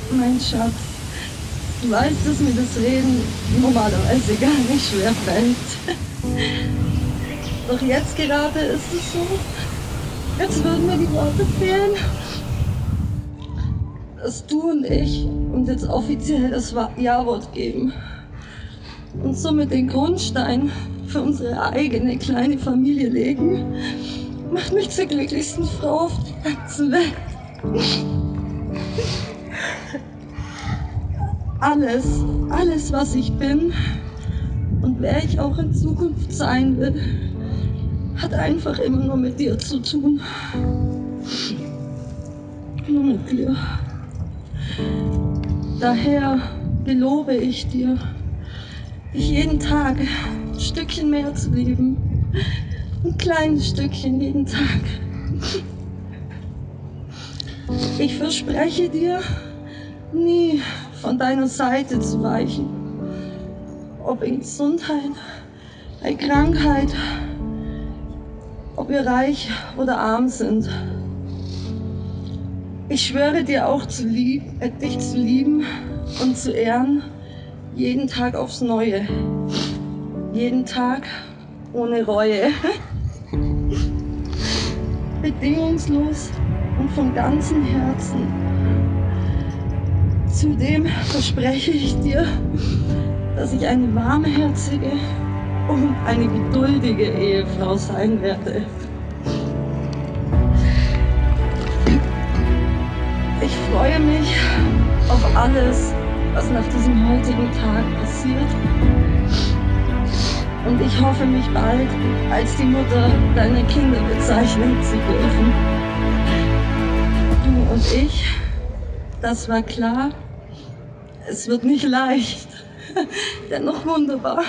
Mein Schatz, du weißt, dass mir das Reden normalerweise gar nicht schwer fällt. Doch jetzt gerade ist es so, als würden mir die Worte fehlen, dass du und ich uns jetzt offiziell das Ja-Wort geben und somit den Grundstein für unsere eigene kleine Familie legen, macht mich zur glücklichsten Frau auf der ganzen Welt. Alles, was ich bin und wer ich auch in Zukunft sein will, hat einfach immer nur mit dir zu tun. Nur mit dir. Daher gelobe ich dir, dich jeden Tag ein Stückchen mehr zu lieben. Ein kleines Stückchen jeden Tag. Ich verspreche dir, nie von deiner Seite zu weichen. Ob in Gesundheit, bei Krankheit, ob wir reich oder arm sind. Ich schwöre dir auch dich zu lieben und zu ehren, jeden Tag aufs Neue. Jeden Tag ohne Reue. Bedingungslos und von ganzem Herzen. Zudem verspreche ich dir, dass ich eine warmherzige und eine geduldige Ehefrau sein werde. Ich freue mich auf alles, was nach diesem heutigen Tag passiert. Und ich hoffe, mich bald als die Mutter deiner Kinder bezeichnen zu dürfen. Du und ich, das war klar. Es wird nicht leicht, dennoch wunderbar.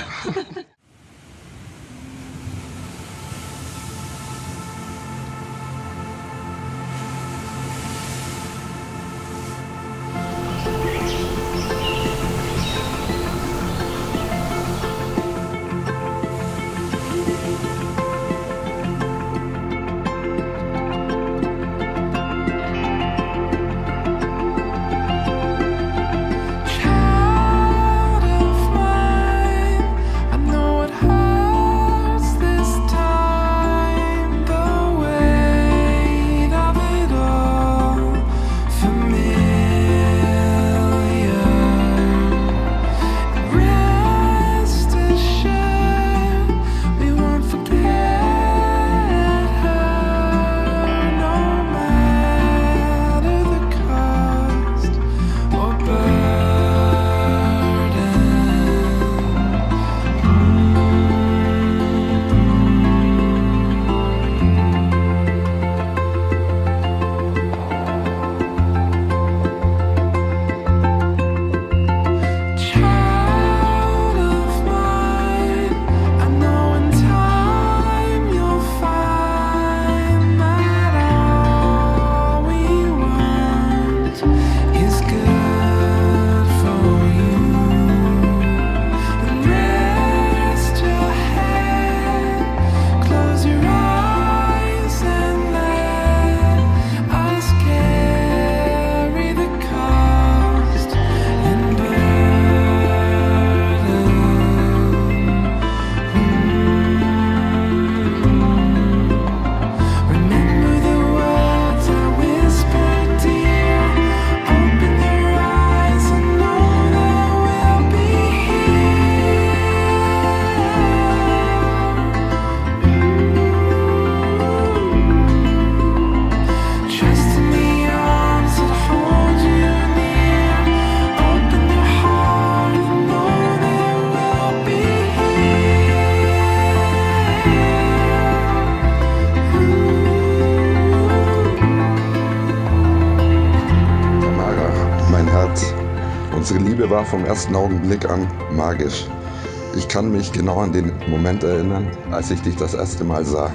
Unsere Liebe war vom ersten Augenblick an magisch. Ich kann mich genau an den Moment erinnern, als ich dich das erste Mal sah.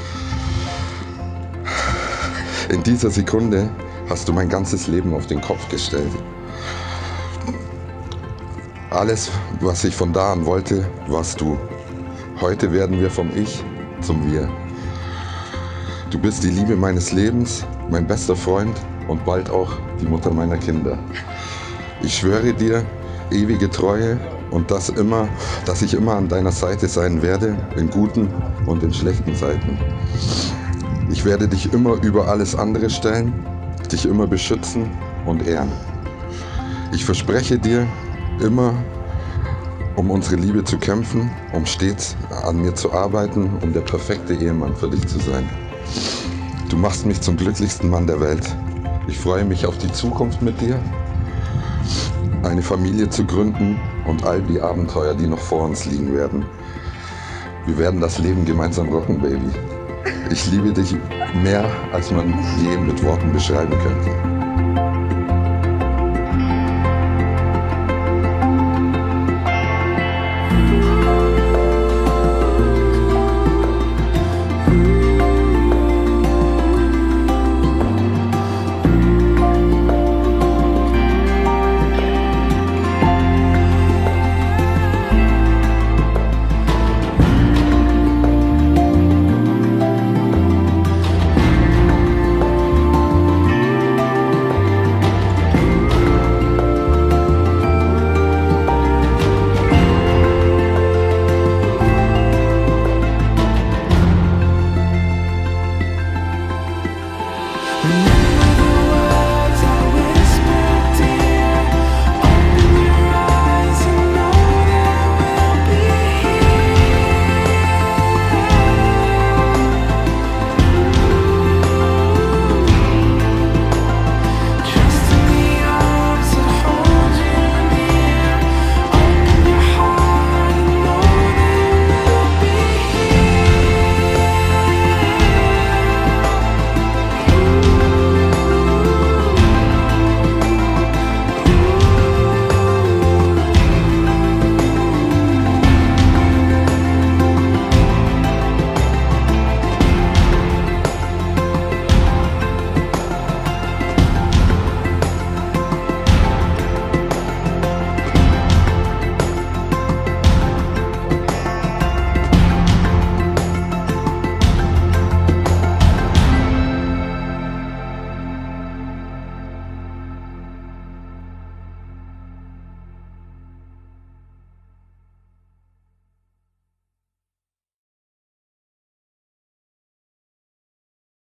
In dieser Sekunde hast du mein ganzes Leben auf den Kopf gestellt. Alles, was ich von da an wollte, warst du. Heute werden wir vom Ich zum Wir. Du bist die Liebe meines Lebens, mein bester Freund und bald auch die Mutter meiner Kinder. Ich schwöre dir ewige Treue und dass ich immer an deiner Seite sein werde, in guten und in schlechten Zeiten. Ich werde dich immer über alles andere stellen, dich immer beschützen und ehren. Ich verspreche dir, immer um unsere Liebe zu kämpfen, um stets an mir zu arbeiten, um der perfekte Ehemann für dich zu sein. Du machst mich zum glücklichsten Mann der Welt. Ich freue mich auf die Zukunft mit dir, eine Familie zu gründen und all die Abenteuer, die noch vor uns liegen werden. Wir werden das Leben gemeinsam rocken, Baby. Ich liebe dich mehr, als man je mit Worten beschreiben könnte.